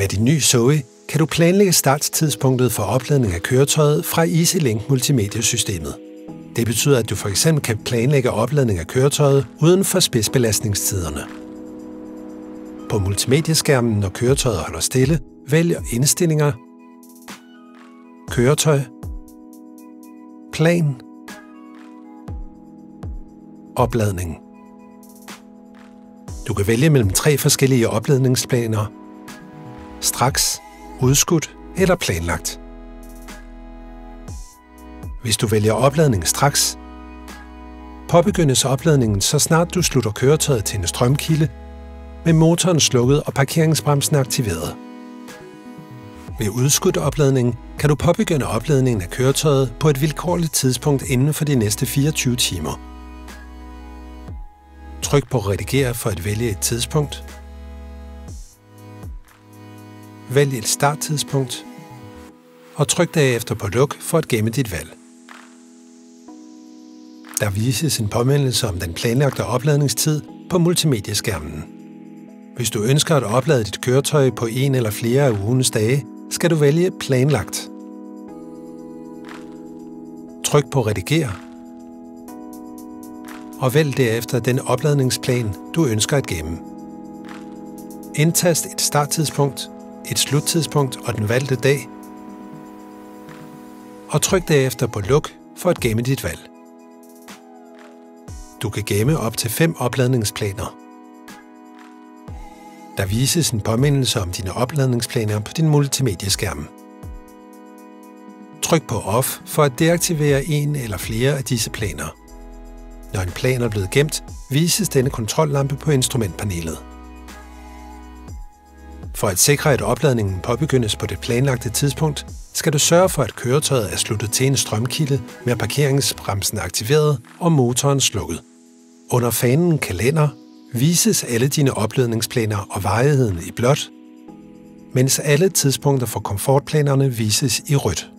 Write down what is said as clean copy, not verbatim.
Med din nye Zoe kan du planlægge starttidspunktet for opladning af køretøjet fra EasyLink multimediesystemet. Det betyder, at du f.eks. kan planlægge opladning af køretøjet uden for spidsbelastningstiderne. På multimedieskærmen, når køretøjet holder stille, vælg Indstillinger, Køretøj, Plan, Opladning. Du kan vælge mellem 3 forskellige opladningsplaner: straks, udskudt eller planlagt. Hvis du vælger opladning straks, påbegyndes opladningen så snart du slutter køretøjet til en strømkilde, med motoren slukket og parkeringsbremsen aktiveret. Ved udskudt opladning kan du påbegynde opladningen af køretøjet på et vilkårligt tidspunkt inden for de næste 24 timer. Tryk på Redigere for at vælge et tidspunkt. Vælg et starttidspunkt, og tryk derefter på Luk for at gemme dit valg. Der vises en påmindelse om den planlagte opladningstid på multimedieskærmen. Hvis du ønsker at oplade dit køretøj på en eller flere af ugens dage, skal du vælge Planlagt. Tryk på Redigere, og vælg derefter den opladningsplan, du ønsker at gemme. Indtast et starttidspunkt, et sluttidspunkt og den valgte dag, og tryk derefter på Luk for at gemme dit valg. Du kan gemme op til 5 opladningsplaner. Der vises en påmindelse om dine opladningsplaner på din multimedieskærm. Tryk på Off for at deaktivere en eller flere af disse planer. Når en plan er blevet gemt, vises denne kontrollampe på instrumentpanelet. For at sikre, at opladningen påbegyndes på det planlagte tidspunkt, skal du sørge for, at køretøjet er sluttet til en strømkilde med parkeringsbremsen aktiveret og motoren slukket. Under fanen Kalender vises alle dine opladningsplaner og varigheden i blåt, mens alle tidspunkter for komfortplanerne vises i rødt.